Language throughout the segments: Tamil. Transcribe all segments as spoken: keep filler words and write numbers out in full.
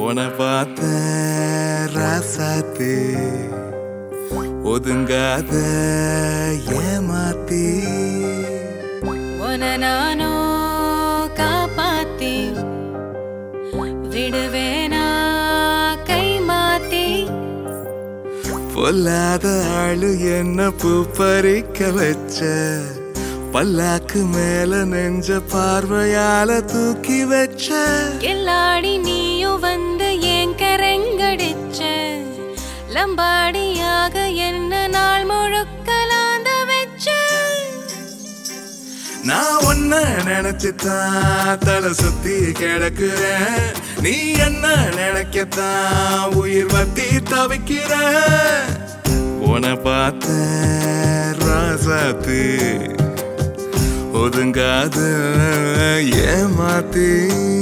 உன பார்த்த ராசாத்து ஒதுங்காத ஏமாத்தி உன நானோ காப்பாத்தி விடுவேனா கை மாத்தி பொல்லாத ஆளு என்ன பூ பறிக்க வச்ச பல்லாக்கு மேல நெஞ்ச பார்வையால தூக்கி வச்ச எல்லாடி நீயும் வந்து ஏன் கரங்கடிச்ச லம்பாடியாக என்ன நாள் முழுக்கலாந்த வச்ச நான் ஒன்ன நினைச்சுதான் தலை சுத்தி கிடக்குறேன் நீ என்ன நினைக்கத்தான் உயிர் வத்தி தவிக்கிற உன பார்த்த ராசாத்து ஒதுங்காத ஏமாத்தி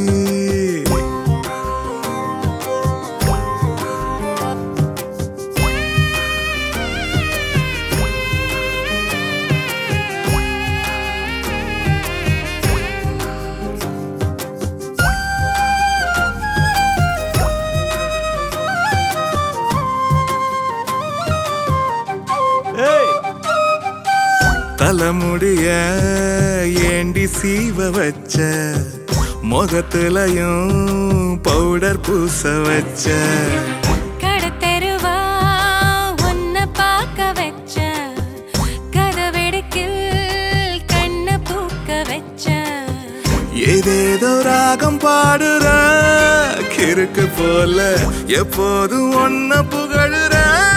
தலைமுடிய ஏண்டி சீவ வச்ச முகத்துலயும் பவுடர் பூச வச்ச கடத்தெருவா உன்னை பார்க்க வச்ச கதவெடுக்கில் கண்ணு பூக்க வச்ச ஏதேதோ ராகம் பாடுற கிறுக்கு போல எப்போதும் ஒன்ன புகழுற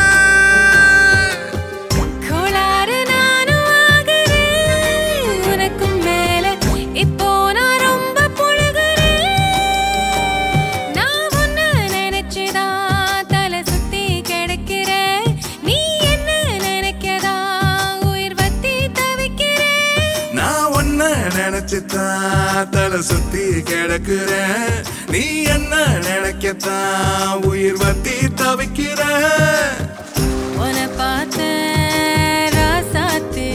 நினைச்சுதான் தலை சுத்தி கிடக்குறேன் நீ என்ன நினைக்கத்தான் உயிர் வத்தி தவிக்கிற உன பார்த்த ராசாத்து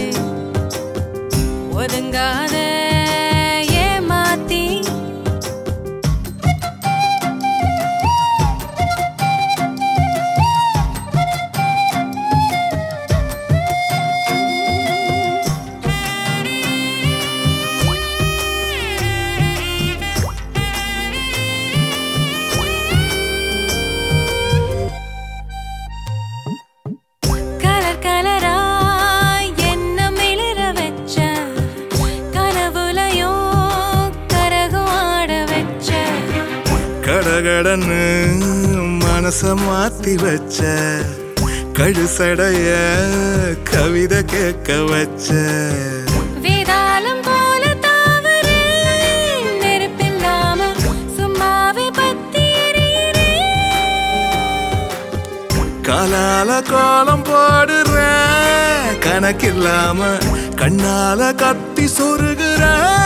ஒதுங்காத ஏமாத்தி கடகடன்னு மனச மாத்தி வச்ச கழுசடைய கவிதை கேட்க வச்ச வேதாளம் போல தாவர நெருப்பில்லாம சும்மாவே பத்தி காலால கோலம் போடுற கணக்கில்லாம கண்ணால கத்தி சொருகிற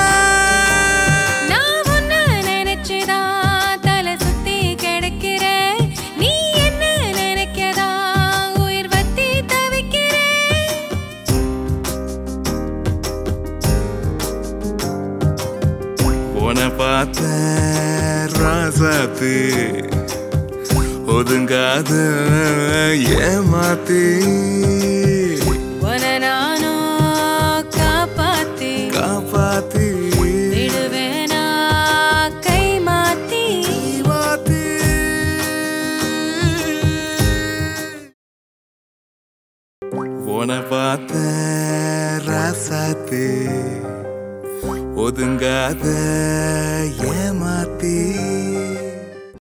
உன பார்த்த ராசாத்து ஒதுங்காத ஏமாத்தி உன நானோ காப்பாத்தி காப்பாத்தி விடுவேனா கை மாத்தி மாத்தி உன பார்த்த ராசாத்து ஒதுங்காத ஏமாத்தி